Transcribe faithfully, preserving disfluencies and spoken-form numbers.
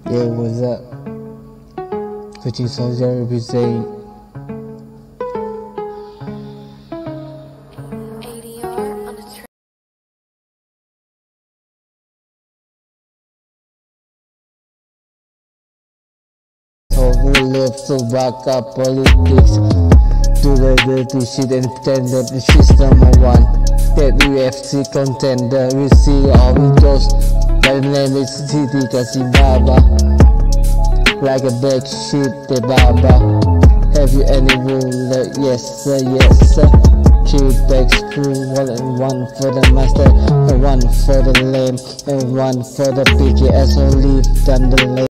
Yeah, what's up? Coaching Soldier represent. So who lives to back up politics? Do the dirty shit and pretend that the shit's number one. That U F C contender, we see all those. My name is Titi Kasibaba. Like a big shit, the baba. Have you any rule? Yes sir, yes sir. Three bags full, one and one for the master, and one for the lame, and one for the picky asshole. Leave down the lane.